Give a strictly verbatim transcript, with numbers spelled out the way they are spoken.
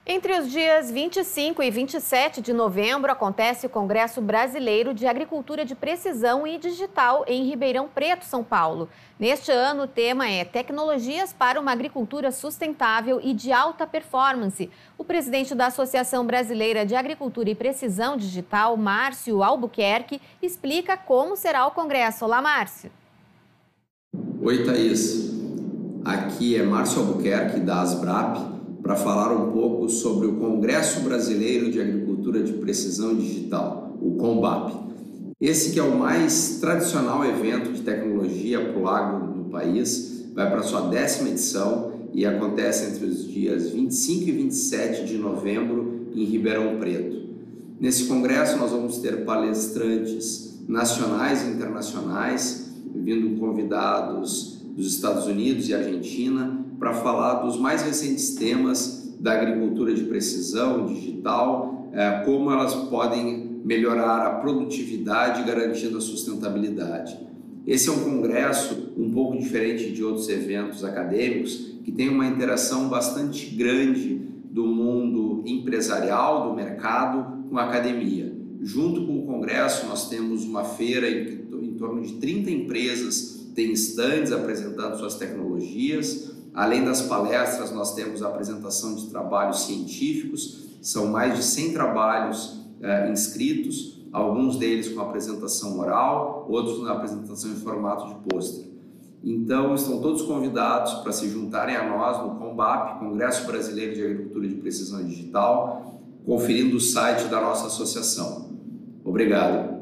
Entre os dias vinte e cinco e vinte e sete de novembro, acontece o Congresso Brasileiro de Agricultura de Precisão e Digital em Ribeirão Preto, São Paulo. Neste ano, o tema é Tecnologias para uma Agricultura Sustentável e de Alta Performance. O presidente da Associação Brasileira de Agricultura e Precisão Digital, Márcio Albuquerque, explica como será o Congresso. Olá, Márcio. Oi, Thaís. Aqui é Márcio Albuquerque, da ASBRAP, para falar um pouco sobre o Congresso Brasileiro de Agricultura de Precisão Digital, o CONBAP. Esse que é o mais tradicional evento de tecnologia para o agro do país, vai para a sua décima edição e acontece entre os dias vinte e cinco e vinte e sete de novembro em Ribeirão Preto. Nesse congresso nós vamos ter palestrantes nacionais e internacionais, vindo convidados dos Estados Unidos e Argentina, para falar dos mais recentes temas da agricultura de precisão digital, eh, como elas podem melhorar a produtividade garantindo a sustentabilidade. Esse é um congresso um pouco diferente de outros eventos acadêmicos, que tem uma interação bastante grande do mundo empresarial, do mercado, com a academia. Junto com o congresso, nós temos uma feira em, em torno de trinta empresas têm estandes apresentando suas tecnologias. Além das palestras, nós temos a apresentação de trabalhos científicos, são mais de cem trabalhos eh, inscritos, alguns deles com apresentação oral, outros na apresentação em formato de pôster. Então, estão todos convidados para se juntarem a nós no CONBAP, Congresso Brasileiro de Agricultura de Precisão Digital, conferindo o site da nossa associação. Obrigado.